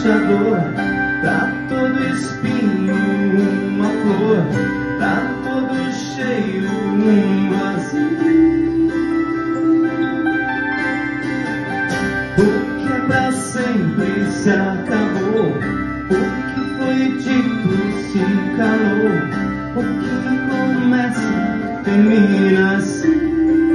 dor, pra todo espinho uma flor, pra todo cheio um vazio. O que é pra sempre se acabou, o que foi dito se calou, o que começa termina assim.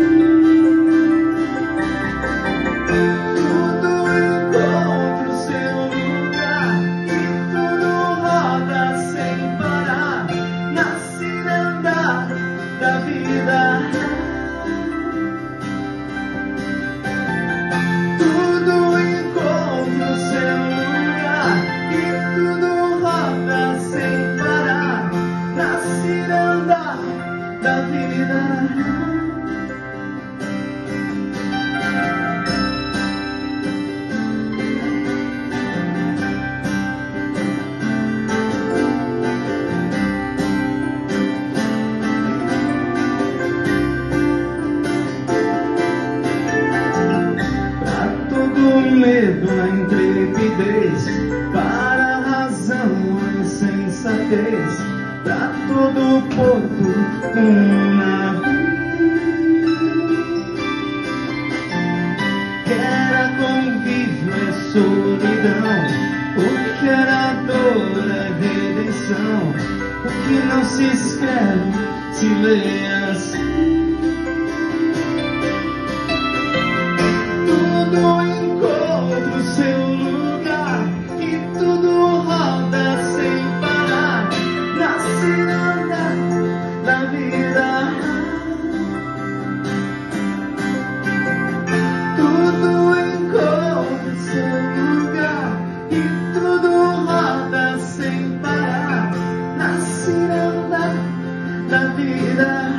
Da vida, pra todo medo a intrepidez, para a razão a insensatez, pra todo porto um navio. Que era convívio é solidão, o que era dor é redenção, o que não se escreve se lê assim. Tudo encontra o seu lugar e tudo roda sem parar na ciranda da vida. Tudo encontra o seu lugar e tudo roda sem parar na ciranda da vida.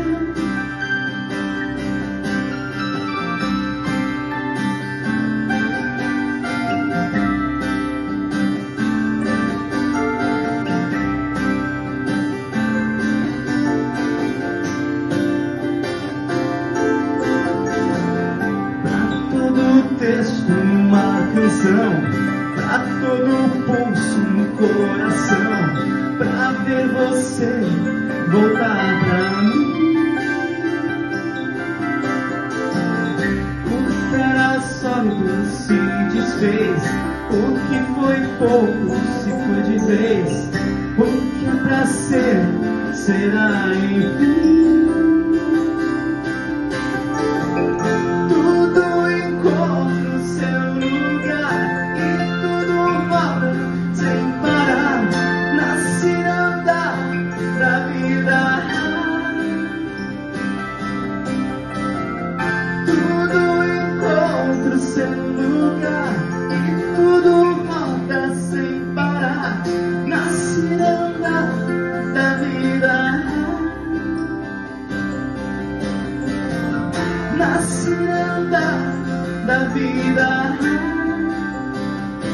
Texto uma canção, pra todo pulso no coração, pra ver você voltar pra mim. O que era sólido se desfez, o que foi pouco se foi de vez, o que é pra ser será enfim. Tudo encontra o seu lugar e tudo roda sem parar na ciranda da vida. Na ciranda da vida.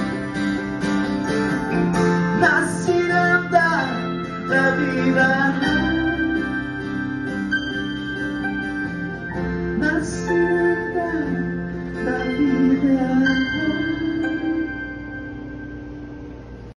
Na ciranda da vida.